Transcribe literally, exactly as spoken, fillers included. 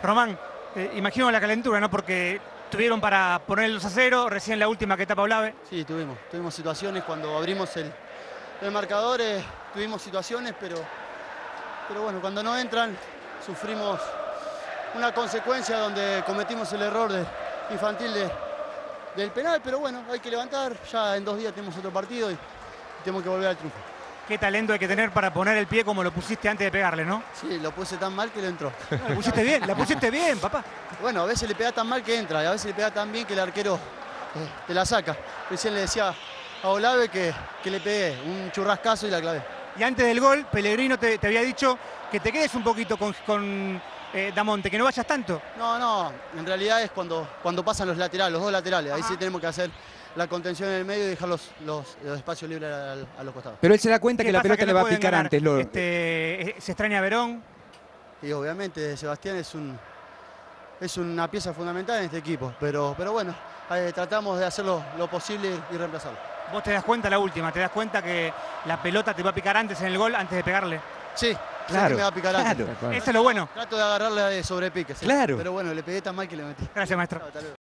Román, eh, imagino la calentura, ¿no? Porque tuvieron para poner el dos a cero, recién la última que tapa Olave. Sí, tuvimos. Tuvimos situaciones cuando abrimos el, el marcador, eh, tuvimos situaciones, pero, pero bueno, cuando no entran, sufrimos una consecuencia donde cometimos el error de, infantil de, del penal, pero bueno, hay que levantar. Ya en dos días tenemos otro partido y tenemos que volver al triunfo. Qué talento hay que tener para poner el pie como lo pusiste antes de pegarle, ¿no? Sí, lo puse tan mal que le entró. No, la pusiste bien, la pusiste bien, papá. Bueno, a veces le pega tan mal que entra y a veces le pega tan bien que el arquero eh, te la saca. Recién le decía a Olave que, que le pegué un churrascazo y la clavé. Y antes del gol, Pellegrino te, te había dicho que te quedes un poquito con, con eh, Damonte, que no vayas tanto. No, no, en realidad es cuando, cuando pasan los laterales, los dos laterales. Ahí Ajá. sí tenemos que hacer la contención en el medio y dejar los, los, los espacios libres a, a los costados. Pero él se da cuenta ¿Qué que la pasa pelota que le no va a pueden picar ganar? antes. Lo... Este, eh, se extraña a Verón. Y obviamente Sebastián es, un, es una pieza fundamental en este equipo, pero, pero bueno, eh, tratamos de hacer lo, lo posible y reemplazarlo. Vos te das cuenta la última, te das cuenta que la pelota te va a picar antes en el gol, antes de pegarle. Sí, Claro, sé que me va a picar antes. claro. Eso es lo bueno. Trato de agarrarla de sobrepique, sí. Claro. Pero bueno, le pegué tan mal que le metí. Gracias, maestro. Chao, hasta luego.